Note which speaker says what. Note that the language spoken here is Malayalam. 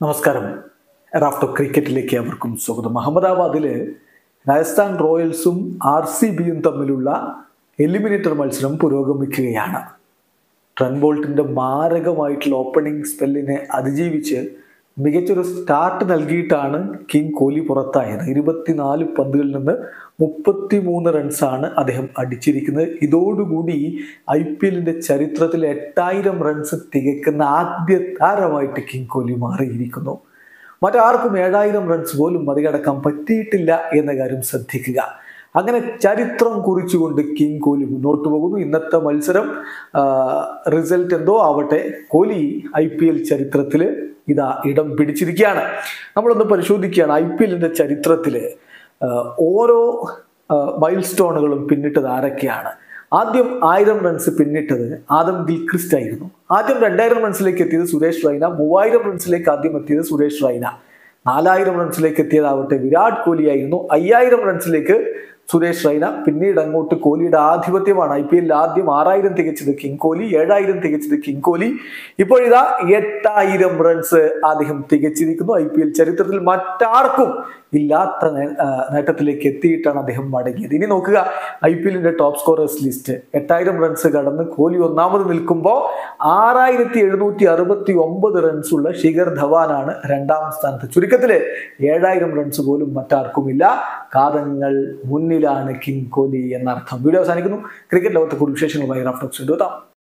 Speaker 1: നമസ്കാരം. റാഫ്റ്റോ ക്രിക്കറ്റിലേക്ക് അവർക്കും സ്വാഗതം. അഹമ്മദാബാദിൽ രാജസ്ഥാൻ റോയൽസും RCBയും തമ്മിലുള്ള എലിമിനേറ്റർ മത്സരം പുരോഗമിക്കുകയാണ്. ട്രെന്റ് ബോൾട്ടിന്റെ മാരകമായിട്ടുള്ള ഓപ്പണിംഗ് സ്പെല്ലിനെ അതിജീവിച്ച് മികച്ചൊരു സ്റ്റാർട്ട് നൽകിയിട്ടാണ് കിങ് കോഹ്ലി പുറത്തായത്. 24 പന്തുകളിൽ നിന്ന് 33 റൺസാണ് അദ്ദേഹം അടിച്ചിരിക്കുന്നത്. ഇതോടുകൂടി IPL ചരിത്രത്തിൽ 8000 റൺസ് തികക്കുന്ന ആദ്യ താരമായിട്ട് കിങ് കോഹ്ലി മാറിയിരിക്കുന്നു. മറ്റാർക്കും 7000 റൺസ് പോലും മറികടക്കാൻ പറ്റിയിട്ടില്ല എന്ന കാര്യം ശ്രദ്ധിക്കുക. അങ്ങനെ ചരിത്രം കുറിച്ചുകൊണ്ട് കിങ് കോഹ്ലി മുന്നോട്ട് പോകുന്നു. ഇന്നത്തെ മത്സരം റിസൾട്ട് എന്തോ ആവട്ടെ, കോഹ്ലി IPL ചരിത്രത്തിൽ ഇതാ ഇടം പിടിച്ചിരിക്കുകയാണ്. നമ്മളൊന്ന് പരിശോധിക്കുകയാണ്. IPL ചരിത്രത്തിൽ ഓരോ മൈൽ സ്റ്റോണുകളും പിന്നിട്ടത് ആരൊക്കെയാണ്. ആദ്യം 1000 റൺസ് പിന്നിട്ടത് ആദം ഗിൽക്രിസ്റ്റ് ആയിരുന്നു. ആദ്യം 2000 റൺസിലേക്ക് എത്തിയത് സുരേഷ് റൈന. 3000 റൺസിലേക്ക് ആദ്യം എത്തിയത് സുരേഷ് റൈന. 4000 റൺസിലേക്ക് എത്തിയതാവട്ടെ വിരാട് കോഹ്ലി ആയിരുന്നു. 5000 റൺസിലേക്ക് സുരേഷ് റൈന. പിന്നീട് അങ്ങോട്ട് കോഹ്ലിയുടെ ആധിപത്യമാണ്. IPL ആദ്യം 6000 തികച്ചത് കിങ് കോഹ്ലി, 7000 തികച്ചത് കിങ് കോഹ്ലി. ഇപ്പോഴിതാ 8000 റൺസ് അദ്ദേഹം തികച്ചിരിക്കുന്നു. IPL ചരിത്രത്തിൽ മറ്റാർക്കും ഇല്ലാത്ത നേട്ടത്തിലേക്ക് എത്തിയിട്ടാണ് അദ്ദേഹം മടങ്ങിയത്. ഇനി നോക്കുക, IPL top scorers list. 8000 runs കടന്ന് കോഹ്ലി ഒന്നാമത് നിൽക്കുമ്പോൾ 6769 റൺസ് ഉള്ള ശിഖർ ധവാനാണ് രണ്ടാം സ്ഥാനത്ത്. ചുരുക്കത്തില് 7000 റൺസ് പോലും മറ്റാർക്കുമില്ല. കാതങ്ങൾ മുന്നിലാണ് കിങ് കോഹ്ലി എന്നർത്ഥം. വീഡിയോ അവസാനിക്കുന്നു. ക്രിക്കറ്റ് ലോകത്തെ കൂടുതൽ വിശേഷങ്ങളുമായി റാഫ്റ്റോ എത്താം.